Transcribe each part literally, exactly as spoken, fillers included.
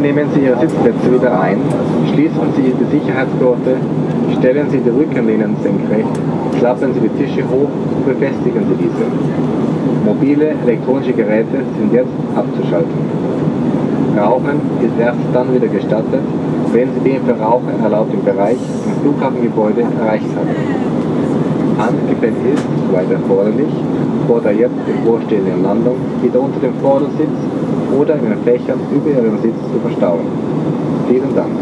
nehmen Sie Ihre Sitzplätze wieder ein, schließen Sie die Sicherheitsgurte, stellen Sie die Rückenlehnen senkrecht, klappen Sie die Tische hoch und befestigen Sie diese. Mobile elektronische Geräte sind jetzt abzuschalten. Rauchen ist erst dann wieder gestattet, wenn Sie den für Rauchen erlaubten Bereich im Flughafengebäude erreicht haben. Handgepäck ist, soweit erforderlich, vor der jetzt bevorstehenden Landung wieder unter dem Vordersitz oder in den Fächern über Ihrem Sitz zu verstauen. Vielen Dank.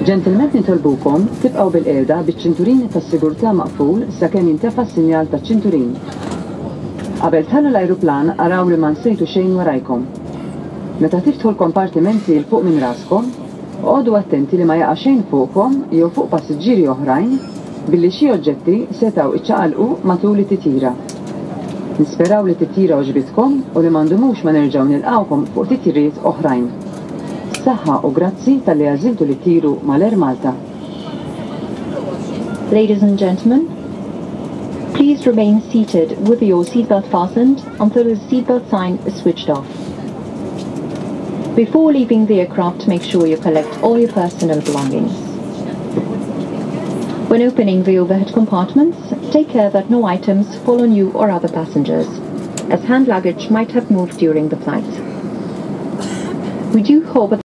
Gentlemen, nitolbukom tibqgħu bil-qiegħda biċ-ċinturini tas-sigurtà maqful sakemm jintefa' s-sinjal taċ-ċinturin. Qabel tħallu l-ajruplan araw li ma nsejtu xejn warajkom. Meta tiftħu l-kompartimenti l fuq minn raskom, għodu attenti li ma jaqa' xejn fuqkom jew fuq passiġġieri oħrajn billi xi oġġetti setgħu iċċaqalqu matul it-titjira. Nisperaw li t-titjira oġbitkom u li m'għandumux ma nerġgħu nilqgħukom fuq titjiriet oħrajn. Saħħa u grazzi tal-li għażiltu li tiru mal-Air Malta. Ladies and gentlemen, please remain seated with your seatbelt fastened until the seatbelt sign is switched off. Before leaving the aircraft, make sure you collect all your personal belongings. When opening the overhead compartments, take care that no items fall on you or other passengers, as hand luggage might have moved during the flight. We do hope